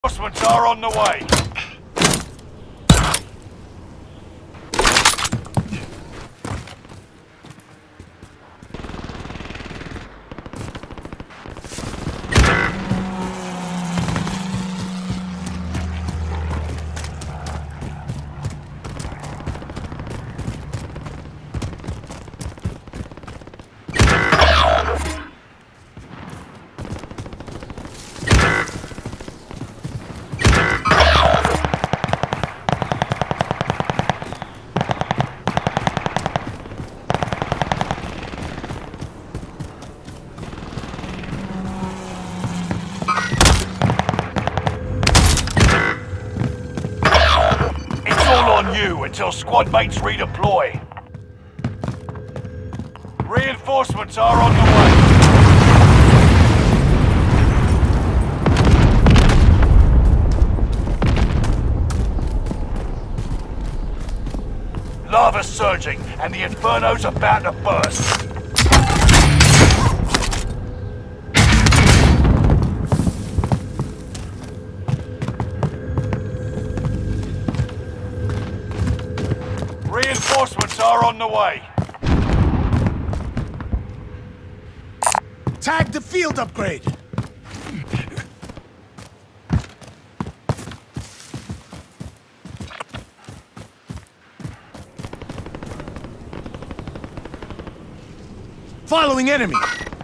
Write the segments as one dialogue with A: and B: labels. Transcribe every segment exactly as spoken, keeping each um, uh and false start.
A: Reinforcements are on the way. You until squad mates redeploy. Reinforcements are on the way. Lava's surging and the Inferno's about to burst. Reinforcements are on the way.
B: Tag the field upgrade. Following enemy.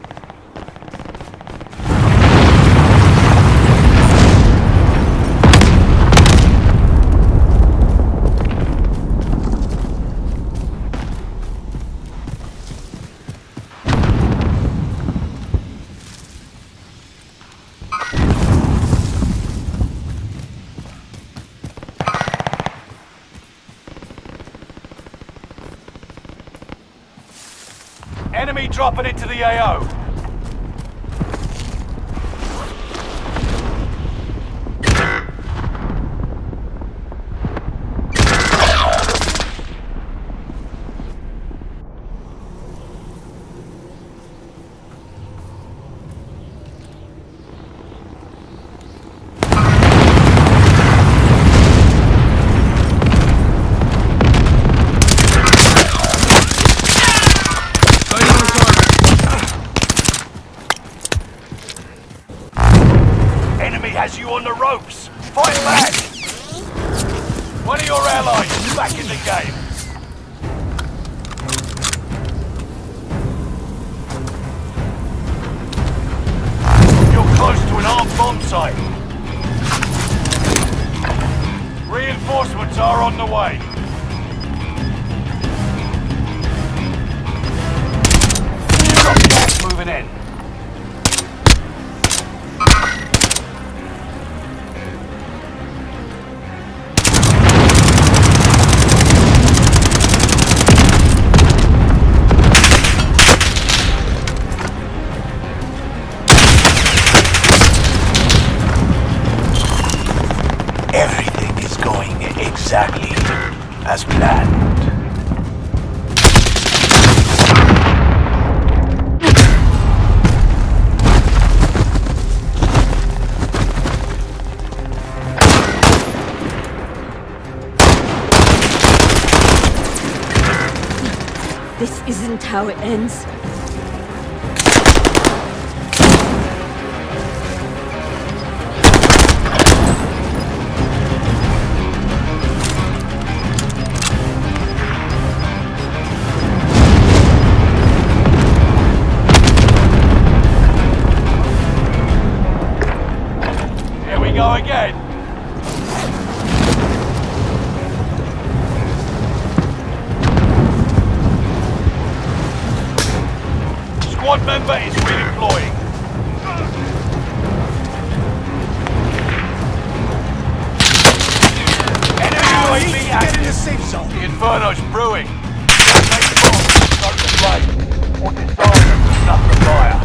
A: Enemy dropping into the A O. Has you on the ropes. Fight back! One of your allies is back in the game. You're close to an armed bomb site. Reinforcements are on the way. You've got gas moving in. Everything is going exactly as planned.
C: This isn't how it ends.
A: Go again. Squad member is redeploying. Enemy U A V active.
B: Get in the safe zone.
A: The Inferno's brewing. Make bombs, start the flame, or disarm them to snuff the fire.